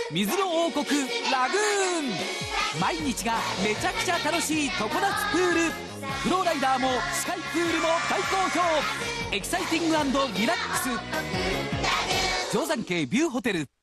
水の王国ラグーン。毎日がめちゃくちゃ楽しい常夏プール。フローライダーもスカイプールも大好評。エキサイティング&リラックス。定山渓ビューホテル。